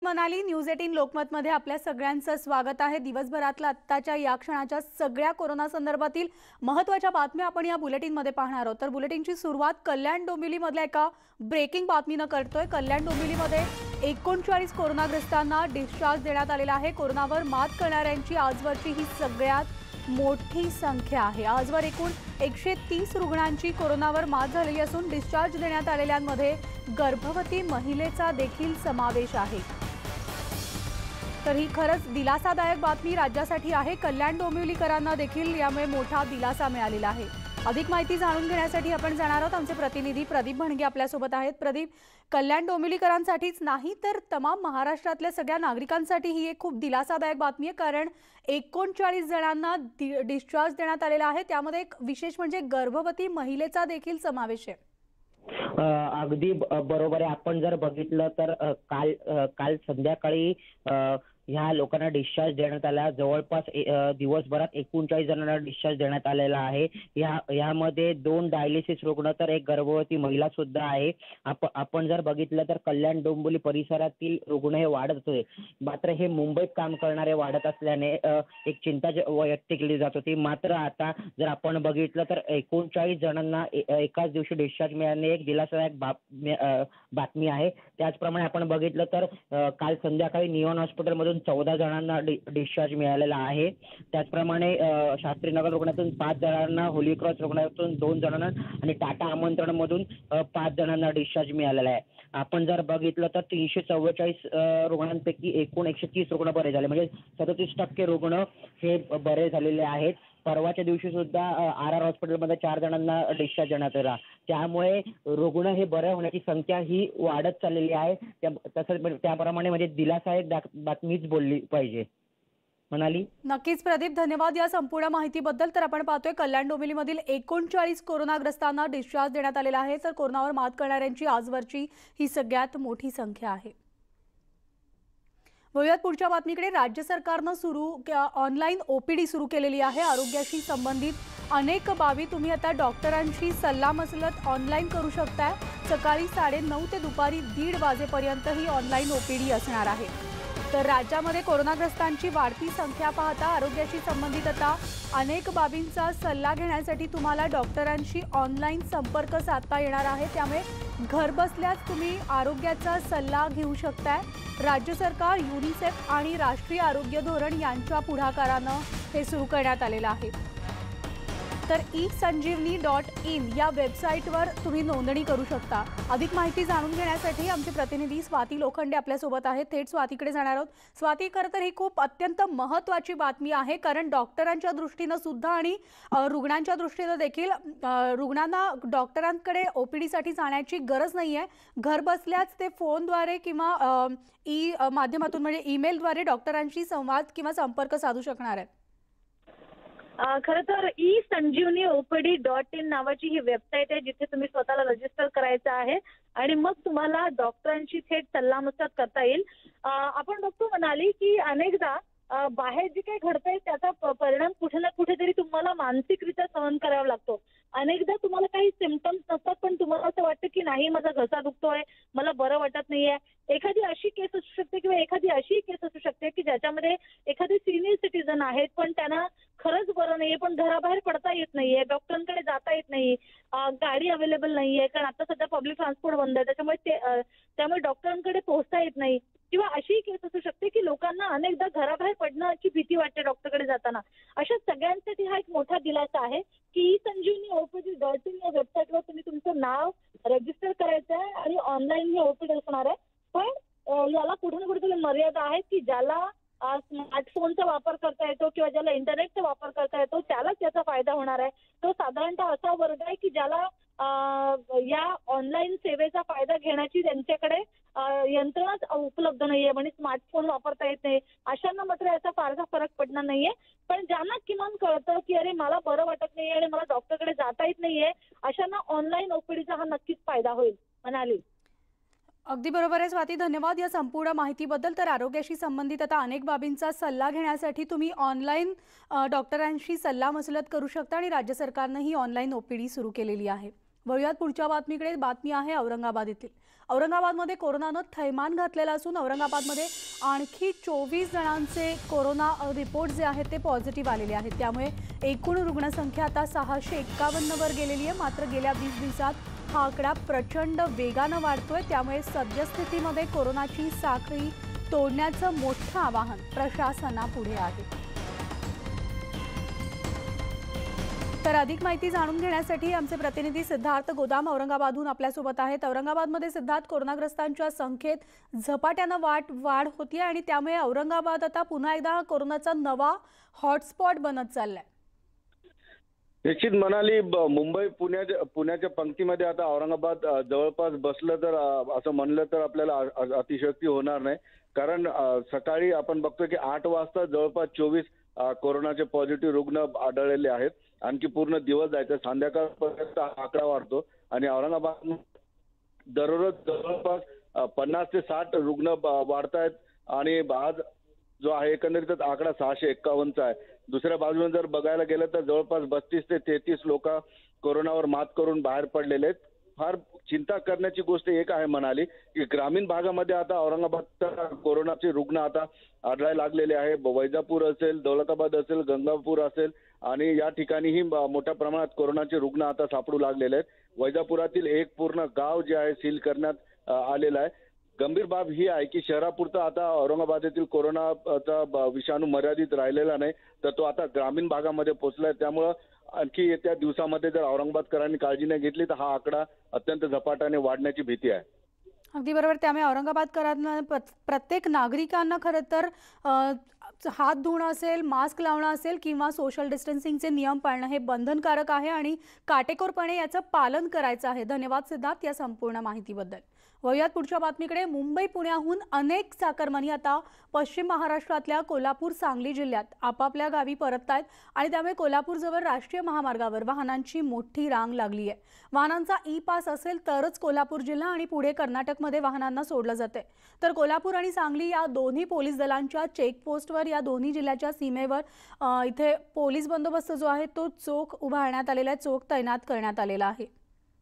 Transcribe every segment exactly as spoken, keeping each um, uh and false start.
Manali, news अठरा लोकमतमध्ये आपल्या सगळ्यांचं स्वागत आहे। दिवसभरातल्या आत्ताच्या या क्षणाच्या सगळ्या कोरोना संदर्भातील महत्त्वाच्या बातम्या आपण या बुलेटिनमध्ये पाहणार आहोत। तर बुलेटिनची सुरुवात कल्याण डोंबिवलीमधल्या एका ब्रेकिंग बातमीने करतोय। कल्याण डोंबिवलीमध्ये एकोणचाळीस कोरोनाग्रस्तांना डिस्चार्ज देण्यात आलेला आहे। कोरोनावर मात करणाऱ्यांची आजवरची ही सगळ्यात मोठी संख्या आहे। आजवर एकूण एकशे तीस रुग्णांची कोरोनावर मात झालेली असून डिस्चार्ज देण्यात आलेल्यांमध्ये गर्भवती महिलेचा देखील समावेश आहे। तर ही खरंच दिलासादायक बातमी राज्यासाठी आहे। कल्याण डोंबिवलीकरांना देखील यामुळे मोठा दिलासा मिळालेला आहे। अधिक माहिती जाणून घेण्यासाठी आपण जाणार आहोत। आमचे प्रतिनिधी प्रदीप भणगे आपल्या सोबत आहेत। प्रदीप, कल्याण डोंबिवलीकरांसाठीच नाही तर तमाम महाराष्ट्रातल्या सगळ्या नागरिकांसाठी ही एक खूप दिलासादायक बातमी आहे, कारण एकोणचाळीस जणांना डिस्चार्ज देण्यात आलेला आहे। त्यामध्ये एक विशेष म्हणजे गर्भवती महिलेचा देखील समावेश आहे। अगदी बरोबर आहे। आपण जर बघितलं तर काल काल संध्याकाळी ह्या लोकांना डिस्चार्ज देण्यात आला। जवळपास दिवसभरात एकोणचाळीस जणांना डिस्चार्ज देण्यात आलेला आहे। या यामध्ये दोन डायलिसिस रुग्ण तर एक गर्भवती महिला सुद्धा आहे। आपण जर बघितलं तर कल्याण डोंबिवली परिसरातील रुग्ण हे वाढत होते, मात्र हे मुंबईत काम करणारे वाढत असल्याने एक चिंता व्यक्त केली जात होती। मात्र आता जर आपण बघितलं तर एकोणचाळीस जणांना एकाच दिवशी डिस्चार्ज मिळाल्याने एक दिलासादायक बातमी आहे। त्याचप्रमाणे आपण बघितलं तर काल संध्याकाळी नियॉन हॉस्पिटलमधून चौदा जणांना डिस्चार्ज मिळालेला आहे। त्याचप्रमाणे शास्त्रीनगर रुग्णालयातून पाच जणांना, होली क्रॉस रुग्णालयातून दोन जणांना आणि टाटा आमंत्रण मधून पाच जणांना डिस्चार्ज मिळालेला आहे। आपण जर बघितलं तर तीनशे चव्वेचाळीस रुग्णांपैकी एकूण एकशे तीस रुग्ण बरे झाले, म्हणजे सदतीस टक्के रुग्ण हे बरे झालेले आहेत। परवाच्या दिवशी सुद्धा आर आर हॉस्पिटलमध्ये चार जणांना डिस्चार्ज देण्यात आला। त्यामुळे रुग्ण हे बरे होण्याची संख्या ही वाढत चाललेली आहे। तसंच त्याप्रमाणे म्हणजे दिलासादायक बातमीच बोलली पाहिजे। म्हणाली नक्कीच प्रदीप, धन्यवाद या संपूर्ण माहितीबद्दल। तर आपण पाहतोय कल्याण डोंबिवलीमधील एकोणचाळीस कोरोनाग्रस्तांना डिस्चार्ज देण्यात आलेला आहे। तर कोरोनावर मात करणाऱ्यांची आजवरची ही सगळ्यात मोठी संख्या आहे। वळूयात पुढच्या बातमीकडे। राज्य सरकारने सुरू ऑनलाईन ओपीडी सुरू केलेली आहे। आरोग्याशी संबंधित अनेक बाबी तुम्ही आता डॉक्टरांशी सल्लामसलत ऑनलाईन करू शकता। सकाळी साडे नऊ ते दुपारी दीड वाजेपर्यंत ही ऑनलाईन ओपीडी असणार आहे। तर राज्यामध्ये कोरोनाग्रस्तांची वाढती संख्या पाहता आरोग्याशी संबंधित आता अनेक बाबींचा सल्ला घेण्यासाठी तुम्हाला डॉक्टरांशी ऑनलाईन संपर्क साधता येणार आहे। त्यामुळे घरबसल्याच तुम्ही आरोग्याचा सल्ला घेऊ शकताय। राज्य सरकार, युनिसेफ आणि राष्ट्रीय आरोग्य धोरण यांच्या पुढाकाराने हे सुरू करण्यात आलेलं आहे। तर ई संजीवनी डॉट इन या वेबसाईटवर तुम्ही नोंदणी करू शकता। अधिक माहिती जाणून घेण्यासाठी आमचे प्रतिनिधी स्वाती लोखंडे आपल्या सोबत आहेत। थेट स्वातीकडे जाणार आहोत। स्वाती, खरं तर ही खूप अत्यंत महत्त्वाची बातमी आहे, कारण डॉक्टरांच्या दृष्टीने सुद्धा आणि रुग्णांच्या दृष्टीने देखील रुग्णांना डॉक्टरांकडे ओपीडीसाठी जाण्याची गरज नाहीये। घर बसल्याच ते फोनद्वारे किंवा ई माध्यमातून म्हणजे ईमेलद्वारे डॉक्टरांशी संवाद किंवा संपर्क साधू शकणार आहेत। खरं तर E Sanjeevani OPD dot in नावाची ही वेबसाईट आहे, जिथे तुम्ही स्वतःला रजिस्टर करायचं आहे आणि मग तुम्हाला डॉक्टरांशी थेट सल्लामसलत करता येईल। आपण बघतो म्हणाली की अनेकदा बाहेर जे काही घडतंय त्याचा परिणाम कुठे ना कुठेतरी तुम्हाला मानसिकरित्या सहन करावा लागतो। अनेकदा तुम्हाला काही सिम्पटम्स नसतात, पण तुम्हाला असं वाटतं की नाही, माझा घसा दुखतोय, मला बरं वाटत नाहीये। एखादी अशी केस असू शकते किंवा एखादी अशी केस असू शकते की ज्याच्यामध्ये एखादे सिनियर सिटीजन आहेत, पण त्यांना खरंच बरं नाहीये, पण घराबाहेर पडता येत नाहीये, डॉक्टरांकडे जाता येत नाही, गाडी अवेलेबल नाहीये, कारण आता सध्या पब्लिक ट्रान्सपोर्ट बंद आहे, त्याच्यामुळे ते त्यामुळे डॉक्टरांकडे पोहोचता येत नाही। किंवा अशी केस असू शकते की लोकांना अनेकदा घराबाहेर पडण्याची भीती वाटते डॉक्टरकडे जाताना। अशा सगळ्यांसाठी हा एक मोठा दिलासा आहे की E Sanjeevani OPD dot in या वेबसाईटवर तुम्ही तुमचं नाव रजिस्टर करायचं आहे आणि ऑनलाईन ही ओपीडी असणार आहे। पण याला कुठे ना कुठेतरी मर्यादा आहे की ज्याला स्मार्टफोनचा वापर करता येतो किंवा ज्याला इंटरनेटचा वापर करता येतो त्यालाच याचा फायदा होणार आहे। तो साधारणतः असा वर्ग आहे की ज्याला या ऑनलाईन सेवेचा फायदा घेण्याची त्यांच्याकडे यंत्रणाच उपलब्ध नाहीये, म्हणजे स्मार्टफोन वापरता येत नाही। अशांना मात्र याचा फारसा फरक पडणार नाहीये। पण ज्यांना किमान कळतं की अरे मला बरं वाटत नाहीये आणि मला डॉक्टरकडे जाता येत नाहीये, अशांना ऑनलाईन ओपीडीचा हा नक्कीच फायदा होईल म्हणाली। अगदी बरोबर आहे स्वाती, धन्यवाद या संपूर्ण माहितीबद्दल। तर आरोग्याशी संबंधित आता अनेक बाबींचा सल्ला घेण्यासाठी तुम्ही ऑनलाईन डॉक्टरांशी सल्लामसलत करू शकता आणि राज्य सरकारने ही ऑनलाईन ओपीडी सुरू केलेली आहे। वळूयात पुढच्या बातमीकडे। बातमी आहे औरंगाबाद येथील। औरंगाबादमध्ये कोरोनानं थैमान घातलेलं असून औरंगाबादमध्ये आणखी चोवीस जणांचे कोरोना रिपोर्ट जे आहेत ते पॉझिटिव्ह आलेले आहेत। त्यामुळे एकूण रुग्णसंख्या आता सहाशे एक्कावन्न वर गेलेली आहे। मात्र गेल्या वीस दिवसात हा आकडा प्रचंड वेगानं वाढतोय। त्यामुळे सद्यस्थितीमध्ये कोरोनाची साखळी तोडण्याचं मोठं आवाहन प्रशासनापुढे आहे। तर अधिक माहिती जाणून घेण्यासाठी आमचे प्रतिनिधी सिद्धार्थ गोदाम औरंगाबादहून आपल्यासोबत आहेत। औरंगाबादमध्ये सिद्धार्थ, कोरोनाग्रस्तांच्या संख्येत झपाट्यानं वाढ वाढ होतीये आणि त्यामुळे औरंगाबाद आता पुन्हा एकदा कोरोनाचा नवा हॉटस्पॉट बनत चाललाय। निश्चित म्हणाली, मुंबई पुण्याच्या पुण्याच्या पंक्तीमध्ये आता औरंगाबाद जवळपास बसलं तर असं म्हणलं तर आपल्याला अतिशयोक्ती होणार नाही। कारण सकाळी आपण बघतोय की आठ वाजता जवळपास चोवीस कोरोनाचे पॉझिटिव्ह रुग्ण आढळलेले आहेत। आणखी पूर्ण दिवस जायचं, संध्याकाळपर्यंत आकडा वाढतो आणि औरंगाबाद दररोज जवळपास पन्नास ते साठ रुग्ण वाढत आहेत आणि आज जो आहे एकंदरीतच आकडा सहाशे एक्कावन्नचा आहे। दुसऱ्या बाजूने जर बघायला गेलं तर जवळपास बत्तीस ते तेहतीस लोक कोरोनावर मात करून बाहेर पडलेले आहेत। फार चिंता करण्याची गोष्ट एक आहे म्हणाली की ग्रामीण भागामध्ये आता औरंगाबादचा कोरोनाचे रुग्ण आता आढळायला लागलेले आहे। वैजापूर असेल, दौलताबाद असेल, गंगापूर असेल आणि या ठिकाणीही मोठ्या प्रमाणात कोरोनाचे रुग्ण आता सापडू लागलेले आहेत। वैजापुरातील एक पूर्ण गाव जे आहे सील करण्यात आलेलं आहे। गंभीर बाब ही आहे की शहरापुरता आता औरंगाबादेतील कोरोनाचा विषाणू मर्यादित राहिलेला नाही, तर तो आता ग्रामीण भागामध्ये पोहोचलाय। त्यामुळं आणखी येत्या दिवसामध्ये जर औरंगाबादकरांनी काळजी नाही घेतली तर हा आकडा अत्यंत झपाट्याने वाढण्याची भीती आहे। अगदी बरोबर। त्यामुळे औरंगाबादकरांना प्रत्येक नागरिकांना खरं तर हात धुणं असेल, मास्क लावणं असेल किंवा सोशल डिस्टन्सिंगचे नियम पाळणं हे बंधनकारक आहे आणि काटेकोरपणे याचं पालन करायचं आहे। धन्यवाद सिद्धार्थ या संपूर्ण माहितीबद्दल। वळूयात पुढच्या बातमीकडे। मुंबई पुण्याहून अनेक चाकरमानी आता पश्चिम महाराष्ट्रातल्या कोल्हापूर, सांगली जिल्ह्यात आपापल्या गावी परततायत आणि त्यामुळे कोल्हापूरजवळ राष्ट्रीय महामार्गावर वाहनांची मोठी रांग लागली आहे। वाहनांचा ई पास असेल तरच कोल्हापूर जिल्हा आणि पुढे कर्नाटकमध्ये वाहनांना सोडलं जाते। तर कोल्हापूर आणि सांगली या दोन्ही पोलीस दलांच्या चेकपोस्टवर या दोन्ही जिल्ह्याच्या सीमेवर इथे पोलीस बंदोबस्त जो आहे तो चोख उभारण्यात आलेला आहे, चोख तैनात करण्यात आलेला आहे।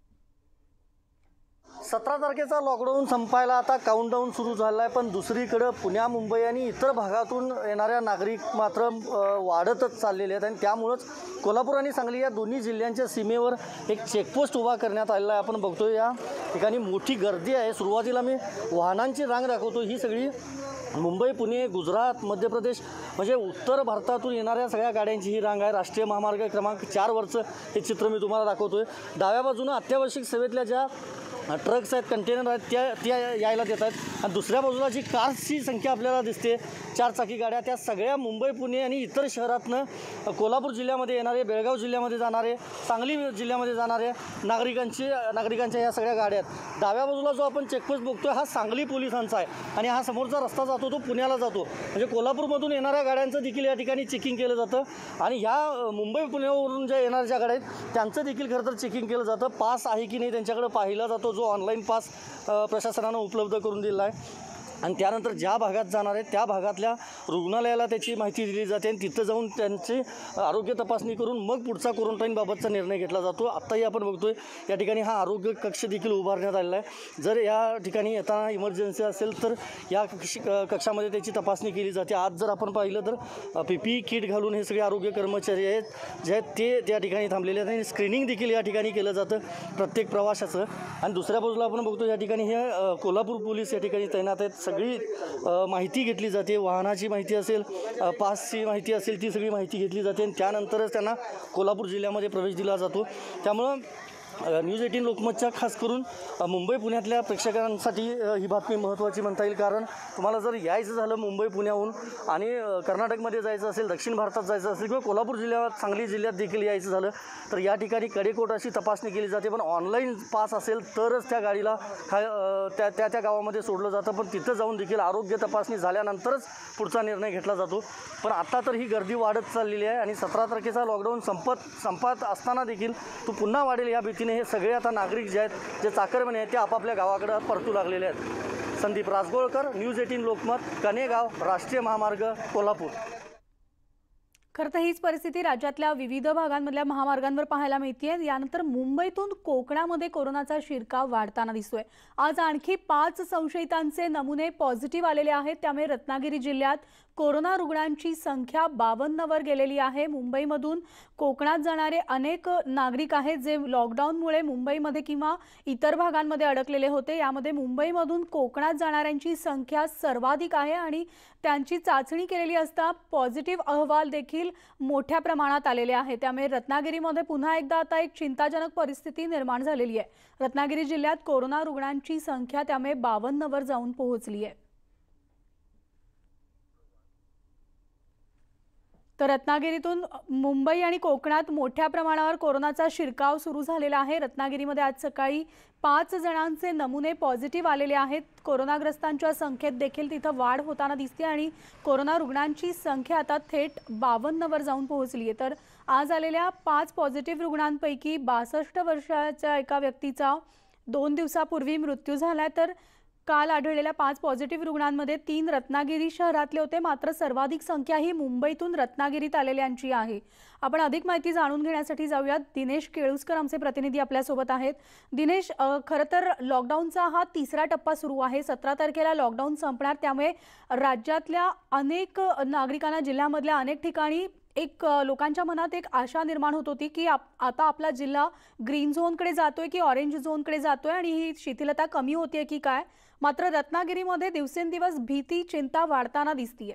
सतरा तारखेचा लॉकडाऊन संपायला आता काउंटडाऊन सुरू झाला आहे, पण दुसरीकडे पुण्या, मुंबई आणि इतर भागातून येणाऱ्या नागरिक मात्र वाढतच चाललेले आहेत आणि त्यामुळेच कोल्हापूर आणि सांगली या दोन्ही जिल्ह्यांच्या सीमेवर एक चेकपोस्ट उभा करण्यात आलेला आहे। आपण बघतोय या ठिकाणी मोठी गर्दी आहे। सुरुवातीला मी वाहनांची रांग दाखवतो, ही सगळी मुंबई, पुणे, गुजरात, मध्य प्रदेश म्हणजे उत्तर भारतातून येणाऱ्या सगळ्या गाड्यांची ही रांग आहे। राष्ट्रीय महामार्ग क्रमांक चारवरचं हे चित्र मी तुम्हाला दाखवतोय। डाव्या बाजूनं अत्यावश्यक सेवेतल्या ज्या ट्रक्स आहेत, कंटेनर आहेत त्या त्या यायला देत आहेत आणि दुसऱ्या बाजूला जी कार्सची संख्या आपल्याला दिसते, चारचाकी गाड्या, त्या सगळ्या मुंबई, पुणे आणि इतर शहरातनं कोल्हापूर जिल्ह्यामध्ये येणारे, बेळगाव जिल्ह्यामध्ये जाणारे, सांगली जिल्ह्यामध्ये जाणारे नागरिकांची नागरिकांच्या ह्या सगळ्या गाड्या आहेत। डाव्या बाजूला जो आपण चेकपोस्ट बघतोय हा सांगली पोलिसांचा आहे आणि हा समोरचा रस्ता जातो तो पुण्याला जातो, म्हणजे कोल्हापूरमधून येणाऱ्या गाड्यांचं देखील या ठिकाणी चेकिंग केलं जातं आणि ह्या मुंबई, पुण्यावरून ज्या येणाऱ्या ज्या गाड्या आहेत त्यांचं देखील खरं तर चेकिंग केलं जातं। पास आहे की नाही त्यांच्याकडे पाहिला जातो, जो ऑनलाईन पास प्रशासनानं उपलब्ध करून दिला आहे आणि त्यानंतर ज्या भागात जाणार आहे त्या भागातल्या रुग्णालयाला त्याची माहिती दिली जाते आणि तिथं जाऊन त्यांची आरोग्य तपासणी करून मग पुढचा क्वारंटाईनबाबतचा निर्णय घेतला जातो। आत्ताही आपण बघतोय या ठिकाणी हा आरोग्य कक्ष देखील उभारण्यात आलेला आहे। जर या ठिकाणी येताना इमर्जन्सी असेल तर या कक्ष कक्षामध्ये त्याची तपासणी केली जाते। आज जर आपण पाहिलं तर पी पी किट घालून हे सगळे आरोग्य कर्मचारी आहेत जे आहेत ते त्या ठिकाणी थांबलेले आहेत आणि स्क्रीनिंग देखील या ठिकाणी केलं जातं प्रत्येक प्रवाशाचं। आणि दुसऱ्या बाजूला आपण बघतो या ठिकाणी हे कोल्हापूर पोलीस या ठिकाणी तैनात आहेत। सगळी माहिती घेतली जाते, वाहनाची माहिती असेल, पासची माहिती असेल, ती सगळी माहिती घेतली जाते आणि त्यानंतरच त्यांना कोल्हापूर जिल्ह्यामध्ये प्रवेश दिला जातो। त्यामुळं न्यूज एटीन लोकमतच्या खास करून मुंबई पुण्यातल्या प्रेक्षकांसाठी ही बातमी महत्त्वाची म्हणता येईल, कारण तुम्हाला जर यायचं झालं मुंबई पुण्याहून आणि कर्नाटकमध्ये जायचं असेल, दक्षिण भारतात जायचं असेल किंवा कोल्हापूर जिल्ह्यात, सांगली जिल्ह्यात देखील यायचं झालं तर या ठिकाणी कडेकोट अशी तपासणी केली जाते, पण ऑनलाईन पास असेल तरच त्या गाडीला खा त्या त्या त्या गावामध्ये सोडलं जातं, पण तिथं जाऊन देखील आरोग्य तपासणी झाल्यानंतरच पुढचा निर्णय घेतला जातो। पण आता तर ही गर्दी वाढत चाललेली आहे आणि सतरा तारखेचा लॉकडाऊन संपत संपत असताना देखील तो पुन्हा वाढेल या भीतीने हे सगळे आता नागरिक जे आहेत, जे चाकरमानी आहेत, ते आपापल्या गावाकडे परतू लागलेले आहेत। संदीप राजगोळकर, न्यूज एटीन लोकमत, कनेगाव, राष्ट्रीय महामार्ग, कोल्हापूर। खरं तर हीच परिस्थिती राज्यातल्या विविध भागांमधल्या महामार्गांवर पाहायला मिळतेय। यानंतर मुंबईतून कोकणामध्ये कोरोनाचा शिरकाव वाढताना दिसतोय। आज आणखी पाच संशयितांचे नमुने पॉझिटिव्ह आलेले आहेत, त्यामुळे रत्नागिरी जिल्ह्यात कोरोना रुग्णांची संख्या बावन्न वर गेलेली आहे। मुंबईमधून कोकणात जाणारे अनेक नागरिक आहेत जे लॉकडाऊनमुळे मुंबईमध्ये किंवा इतर भागांमध्ये अडकलेले होते। यामध्ये मुंबईमधून कोकणात जाणाऱ्यांची संख्या सर्वाधिक आहे आणि त्यांची चाचणी केलेली असता पॉझिटिव्ह अहवाल देखील मोठ्या प्रमाणात आलेले आहेत। त्यामुळे रत्नागिरीमध्ये पुन्हा एकदा आता एक चिंताजनक परिस्थिती निर्माण झालेली आहे। रत्नागिरी जिल्ह्यात कोरोना रुग्णांची संख्या त्यामुळे बावन्न वर जाऊन पोहोचली आहे। तर रत्नागिरीतून मुंबई आणि कोकणात मोठ्या प्रमाणावर कोरोनाचा शिरकाव सुरू झालेला आहे। रत्नागिरीमध्ये आज सकाळी पाच जणांचे नमुने पॉझिटिव्ह आलेले आहेत। कोरोनाग्रस्तांच्या संख्येत देखील तिथे वाढ होताना दिसते आणि कोरोना रुग्णांची संख्या आता थेट बावन्न वर जाऊन पोहोचली आहे। तर आज आलेल्या पाच पॉझिटिव्ह रुग्णांपैकी बासष्ट वर्षाच्या एका व्यक्तीचा दोन दिवसापूर्वी मृत्यू झालाय। तर काल आढळलेल्या पाच पॉझिटिव्ह रुग्णांमध्ये तीन रत्नागिरी शहरातले होते, मात्र सर्वाधिक संख्या ही मुंबईतून रत्नागिरीत आलेल्यांची आहे। आपण अधिक माहिती जाणून घेण्यासाठी जाऊयात। दिनेश केळुसकर आमचे प्रतिनिधी आपल्या सोबत आहेत। दिनेश, खरं तर लॉकडाऊनचा हा तिसरा टप्पा सुरू आहे। सतरा तारखेला लॉकडाऊन संपणार, त्यामुळे राज्यातल्या अनेक नागरिकांना, जिल्ह्यामधल्या अनेक ठिकाणी एक लोकांच्या मनात एक आशा निर्माण होत होती की आता आपला जिल्हा ग्रीन झोनकडे जातोय की ऑरेंज झोनकडे जातोय आणि ही शिथिलता कमी होते की काय। मात्र रत्नागिरीमध्ये दिवसेंदिवस भीती, चिंता वाढताना दिसतीये।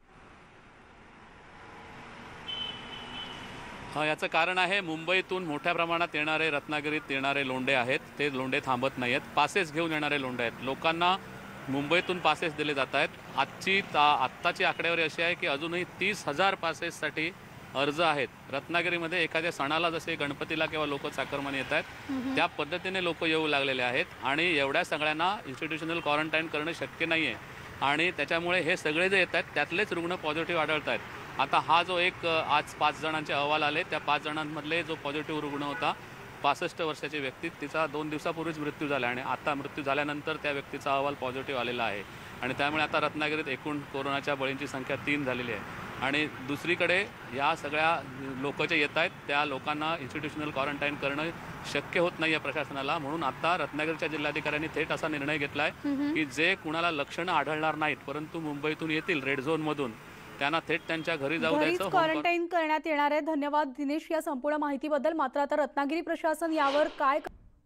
हा, याचं कारण आहे मुंबईतून मोठ्या प्रमाणात येणारे, रत्नागिरीत येणारे लोंढे आहेत। ते लोंढे थांबत नाहीत, पासेस घेऊन येणारे लोंढे आहेत। लोकांना मुंबईतून पासेस दिले जात आहेत। आजची आत्ताची आकडेवारी अशी आहे की अजूनही तीस हजार पासेससाठी अर्ज आहेत। रत्नागिरीमध्ये एखाद्या सणाला जसे गणपतीला किंवा लोक चाकरमानी येत आहेत त्या पद्धतीने लोक येऊ लागलेले आहेत आणि एवढ्या सगळ्यांना इन्स्टिट्यूशनल क्वारंटाईन करणं शक्य नाही आहे आणि त्याच्यामुळे हे सगळे जे येत आहेत त्यातलेच रुग्ण पॉझिटिव्ह आढळत आहेत। आता हा जो एक आज पाच जणांचे अहवाल आले, त्या पाच जणांमधले जो पॉझिटिव्ह रुग्ण होता पासष्ट वर्षाची व्यक्ती, तिचा दोन दिवसापूर्वीच मृत्यू झाला आणि आता मृत्यू झाल्यानंतर त्या व्यक्तीचा अहवाल पॉझिटिव्ह आलेला आहे आणि त्यामुळे आता रत्नागिरीत एकूण कोरोनाच्या बळींची संख्या तीन झालेली आहे। आणि दुसरीकडे या सगळ्या लोक जे येत आहेत त्या लोकांना इन्स्टिट्यूशनल क्वारंटाईन करणं शक्य होत नाही आहे प्रशासनाला, म्हणून आता रत्नागिरीच्या जिल्हाधिकाऱ्यांनी थेट असा निर्णय घेतला आहे की जे कुणाला लक्षणं आढळणार नाहीत परंतु मुंबईतून येतील रेड झोनमधून, त्यांना थेट त्यांच्या घरी जाऊ द्यायचं, क्वारंटाईन करण्यात येणार आहे। धन्यवाद दिनेश या संपूर्ण माहितीबद्दल। मात्र आता रत्नागिरी प्रशासन यावर काय?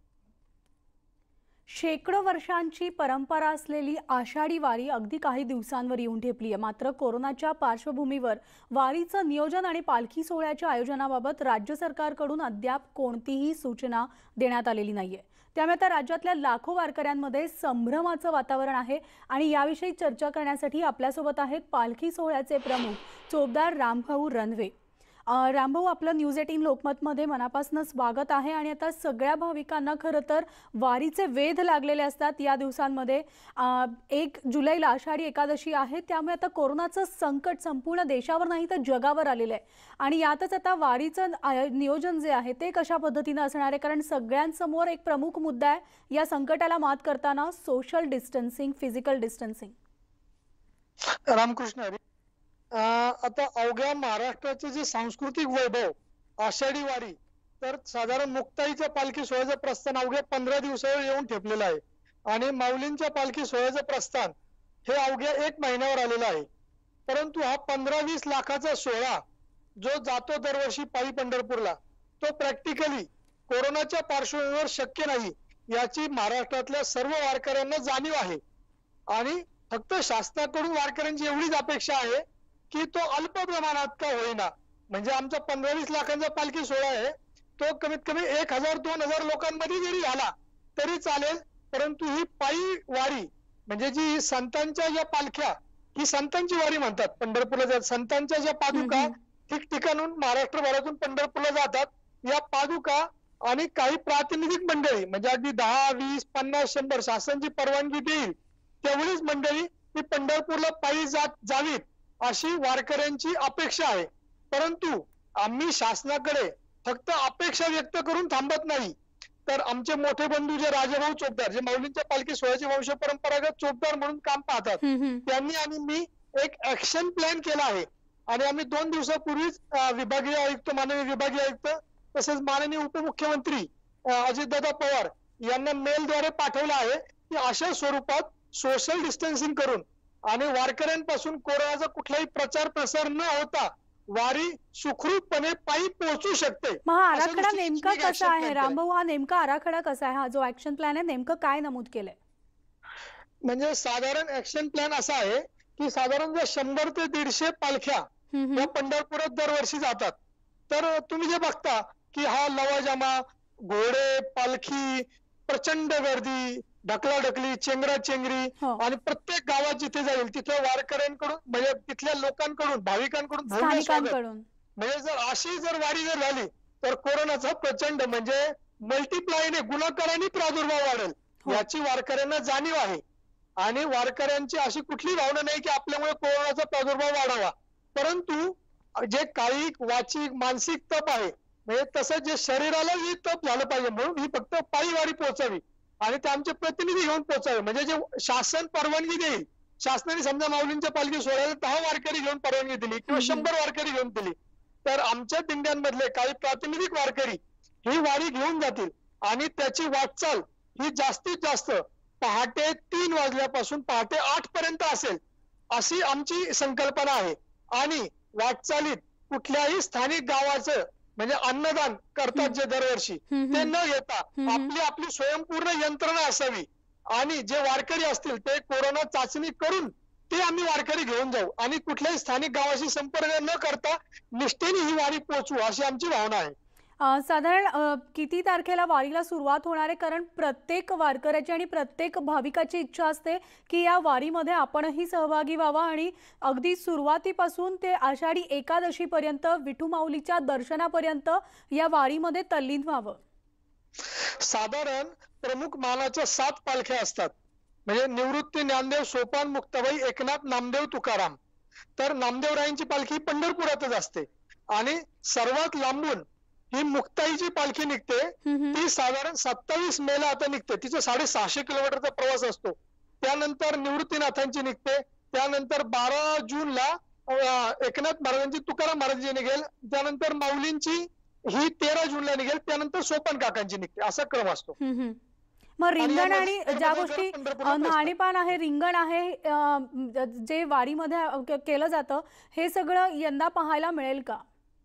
शेकडो वर्षांची परंपरा असलेली आषाढी वारी अगदी काही दिवसांवर येऊन ठेपली आहे। मात्र कोरोनाच्या पार्श्वभूमीवर वारीचं नियोजन आणि पालखी सोहळ्याच्या आयोजनाबाबत राज्य सरकारकडून अद्याप कोणतीही सूचना देण्यात आलेली नाहीये। त्यामुळे आता राज्यातल्या लाखो वारकऱ्यांमध्ये संभ्रमाचं वातावरण आहे आणि याविषयी चर्चा करण्यासाठी आपल्यासोबत आहेत पालखी सोहळ्याचे प्रमुख चोपदार रामभाऊ रणवे। रामभाऊ, आपलं न्यूज एटीन लोकमतमध्ये मनापासून स्वागत आहे। आणि आता सगळ्या भाविकांना खरं तर वारीचे वेध लागलेले असतात या दिवसांमध्ये। एक जुलैला आषाढी एकादशी आहे, त्यामुळे आता कोरोनाचं संकट संपूर्ण देशावर नाही तर जगावर आलेलं आहे आणि यातच आता वारीचं नियोजन जे आहे ते कशा पद्धतीने असणार आहे, कारण सगळ्यांसमोर एक प्रमुख मुद्दा आहे या संकटाला मात करताना social distancing, physical distancing. Ramkrishna Hari, आता अवघ्या महाराष्ट्राचे जे सांस्कृतिक वैभव आषाढी वारी, तर साधारण मुक्ताईच्या पालखी सोहळ्याचं प्रस्थान अवघ्या पंधरा दिवसावर येऊन ठेपलेलं आहे आणि माऊलींच्या पालखी सोहळ्याचं प्रस्थान हे अवघ्या एक महिन्यावर आलेलं आहे। परंतु हा पंधरा वीस लाखाचा सोहळा जो जातो दरवर्षी पायी पंढरपूरला, तो प्रॅक्टिकली कोरोनाच्या पार्श्वभूमीवर शक्य नाही याची महाराष्ट्रातल्या सर्व वारकऱ्यांना जाणीव आहे आणि फक्त शासनाकडून वारकऱ्यांची एवढीच अपेक्षा आहे की तो अल्प प्रमाणात का होईना, म्हणजे आमचा पंधरा वीस लाखांचा पालखी सोहळा आहे तो कमीत कमी एक हजार दोन हजार लोकांमध्ये जरी झाला तरी चालेल, परंतु ही पायी वारी म्हणजे जी संतांच्या ज्या पालख्या, ही संतांची वारी म्हणतात। पंढरपूरला जात संतांच्या ज्या पादुका ठिकठिकाणून महाराष्ट्रभरातून पंढरपूरला जातात, या पादुका आणि काही प्रातिनिधिक मंडळी म्हणजे अगदी दहा वीस पन्नास शंभर शासन जी परवानगी देईल तेवढीच मंडळी ही पंढरपूरला पायी जात जावीत अशी वारकऱ्यांची अपेक्षा आहे। परंतु आम्ही शासनाकडे फक्त अपेक्षा व्यक्त करून थांबत नाही, तर आमचे मोठे बंधू जे राजाभाऊ चोपदार, जे माऊलींच्या पालखी सोहळ्याचे वंश परंपरागत चोपदार म्हणून काम पाहतात, त्यांनी आणि मी एक ऍक्शन प्लॅन केला आहे आणि आम्ही दोन दिवसापूर्वीच अ, विभागीय आयुक्त माननीय विभागीय आयुक्त तसेच माननीय उपमुख्यमंत्री अ, अजितदादा पवार यांना मेलद्वारे पाठवलं आहे की अशा स्वरूपात सोशल डिस्टन्सिंग करून आणि वारकऱ्यांपासून कोरोनाचा कुठलाही प्रचार प्रसार न होता वारी सुखरूपपणे पायी पोहोचू शकते। मग हा अशा आराखडा दृष्टीने नेमका एक कसा action आहे plan केलाय. रामभाऊ? हा नेमका आराखडा कसा आहे? हा जो ऍक्शन प्लॅन आहे नेमकं काय नमूद केलंय? म्हणजे साधारण ऍक्शन प्लॅन असा आहे की साधारण जर शंभर ते दीडशे पालख्या हम्म, हम्म. या पंढरपुरात दरवर्षी जातात तर तुम्ही जे बघता की हा लवाजमा घोडे पालखी प्रचंड गर्दी ढकलाढकली चेंगराचेंगरी हो. आणि प्रत्येक गावात जिथे जाईल तिथे वारकऱ्यांकडून म्हणजे तिथल्या लोकांकडून भाविकांकडून भव्य स्वागत स्थानिकांकडून. म्हणजे जर अशी जर वारी जर झाली तर कोरोनाचा प्रचंड म्हणजे मल्टिप्लायने गुणाकाराने प्रादुर्भाव वाढेल हो. याची वारकऱ्यांना जाणीव आहे आणि वारकऱ्यांची अशी कुठली भावना नाही की आपल्यामुळे कोरोनाचा प्रादुर्भाव वाढावा, परंतु जे कायिक वाचिक मानसिक तप आहे म्हणजे तसं जे शरीरालाही तप झालं पाहिजे म्हणून ही फक्त पायी वारी पोहोचावी आणि ते आमचे प्रतिनिधी घेऊन पोहोचावे। म्हणजे जे शासन परवानगी देईल, शासनाने समजा माऊलींच्या पालखी सोहळ्याला दहा वारकरी घेऊन परवानगी दिली किंवा हम्म. शंभर वारकरी घेऊन दिली तर आमच्या दिंड्यांमधले काही प्रातिनिधिक वारकरी ही वारी घेऊन जातील आणि त्याची वाटचाल ही जास्तीत जास्त पहाटे तीन वाजल्यापासून पहाटे आठ पर्यंत असेल अशी आमची संकल्पना आहे आणि वाटचालीत कुठल्याही स्थानिक गावाचं म्हणजे अन्नदान करतात जे दरवर्षी हम्म, ते हम्म. न घेता हम्म. आपली आपली स्वयंपूर्ण यंत्रणा असावी आणि जे वारकरी असतील ते कोरोना चाचणी करून ते आम्ही वारकरी घेऊन जाऊ आणि कुठल्याही स्थानिक गावाशी संपर्क न करता निष्ठेने ही वारी पोहोचू अशी आमची भावना आहे। अ, साधारण अ, किती तारखेला वारीला सुरुवात होणार आहे? कारण प्रत्येक वारकऱ्याची आणि प्रत्येक भाविकाची इच्छा असते की या वारीमध्ये आपणही सहभागी व्हावा आणि अगदी सुरुवातीपासून ते आषाढी एकादशीपर्यंत विठू माऊलीच्या दर्शनापर्यंत या वारीमध्ये तल्लीन व्हावं। साधारण प्रमुख मानाच्या सात पालख्या असतात म्हणजे निवृत्ती ज्ञानदेव सोपान मुक्ताबाई एकनाथ नामदेव तुकाराम, तर नामदेवरायांची पालखी पंढरपुरातच असते आणि सर्वात लांबून ही मुक्ताईची पालखी निघते हम्म. ती साधारण सत्तावीस मेला आता निघते, तिचा साडेसहाशे किलोमीटरचा प्रवास असतो। त्यानंतर निवृत्तीनाथांची निघते, त्यानंतर बारा जूनला अं, एकनाथ महाराजांची तुकाराम महाराजांची निघेल, त्यानंतर माऊलींची ही तेरा जूनला निघेल, त्यानंतर सोपान काकांची निघते, असा क्रम असतो। हम्म, हम्म. मग रिंगण यामध्ये आणि सर्व ज्या जण गोष्टी पंढरपूरला अ, पोहोचतात. न्हाणीपान आहे रिंगण आहे अ, जे वारीमध्ये अ, के- केलं जातं हे सगळं यंदा पाहायला मिळेल का?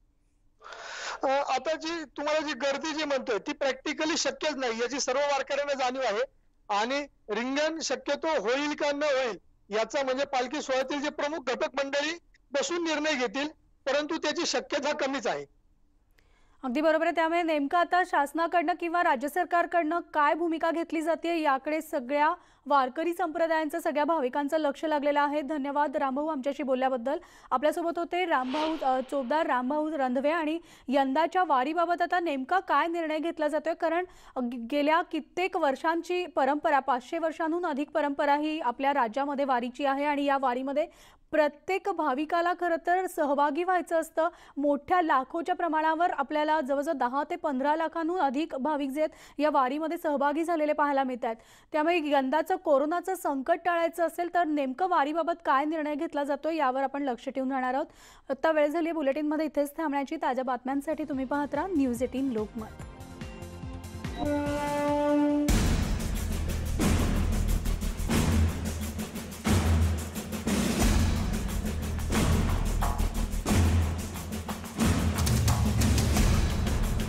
अ, आता जी तुम्हाला जी गर्दी जी म्हणतोय ती प्रॅक्टिकली शक्यच नाही याची सर्व वारकऱ्यांना जाणीव आहे आणि रिंगण शक्यतो होईल का न होईल याचा म्हणजे पालखी सोहळ्यातील जे प्रमुख घटक मंडळी बसून निर्णय घेतील, परंतु त्याची शक्यता कमीच आहे। अगदी बरोबर आहे। त्यामुळे नेमकं आता शासनाकडनं किंवा राज्य सरकारकडनं काय भूमिका घेतली जाते याकडे सगळ्या वारकरी संप्रदायांचं सगळ्या भाविकांचं लक्ष लागलेलं आहे। धन्यवाद रामभाऊ आमच्याशी बोलल्याबद्दल। आपल्यासोबत होते रामभाऊ अ, चोपदार रामभाऊ रंधवे आणि यंदाच्या वारीबाबत आता नेमका काय निर्णय घेतला जातोय कारण अ, गे- गेल्या कित्येक वर्षांची परंपरा पाचशे वर्षांहून अधिक परंपरा ही आपल्या राज्यामध्ये वारीची आहे आणि या वारीमध्ये प्रत्येक भाविकाला खरं तर सहभागी व्हायचं असतं। मोठ्या लाखोच्या प्रमाणावर आपल्याला जवळजवळ दहा ते पंधरा लाखांहून अधिक भाविक जे आहेत या वारीमध्ये सहभागी झालेले पाहायला मिळत आहेत। त्यामुळे यंदाचं कोरोनाचं संकट टाळायचं असेल तर नेमकं वारीबाबत काय निर्णय घेतला जातो यावर आपण लक्ष ठेवून राहणार आहोत। आता वेळ झाली बुलेटिनमध्ये इथेच थांबण्याची। ताज्या बातम्यांसाठी तुम्ही पाहत राहा न्यूज एटीन लोकमत।